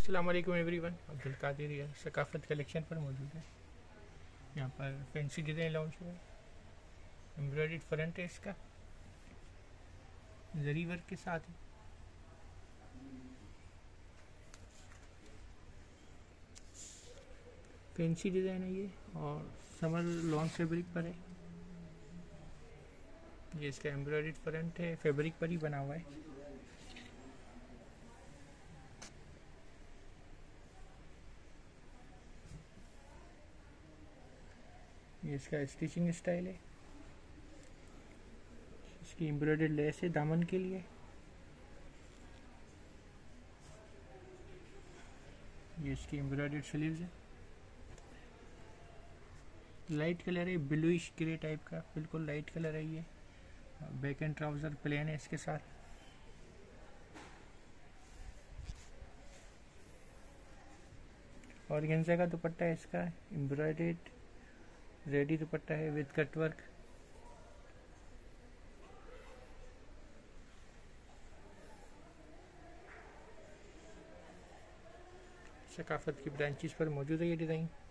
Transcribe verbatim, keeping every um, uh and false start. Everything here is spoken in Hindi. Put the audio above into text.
अस्सलाम वालेकुम एवरीवन। अब्दुल कादिर ये सकाफत कलेक्शन पर मौजूद है। यहाँ पर फैंसी डिज़ाइन लॉन्च हुआ है। एम्ब्रॉयडर्ड फ्रंट है इसका, जरी वर्क के साथ है। फैंसी डिज़ाइन है ये और समर लॉन्ग फैब्रिक पर है। ये इसका एम्ब्रॉयडर्ड फ्रंट है, फैब्रिक पर ही बना हुआ है। ये इसका स्टिचिंग स्टाइल है। इसकी एम्ब्रॉयडर्ड लेस है दामन के लिए। ये इसकी एम्ब्रॉयडर्ड स्लीव्स है। लाइट कलर है, ब्लूइश ग्रे टाइप का, बिल्कुल लाइट कलर है ये। बैक एंड ट्राउजर प्लेन है इसके साथ। ऑर्गेन्जा का दुपट्टा है इसका, एम्ब्रॉयडर्ड रेडी दुपट्टा है विद कटवर्क। सकाफत की ब्रांचेस पर मौजूद है ये डिज़ाइन।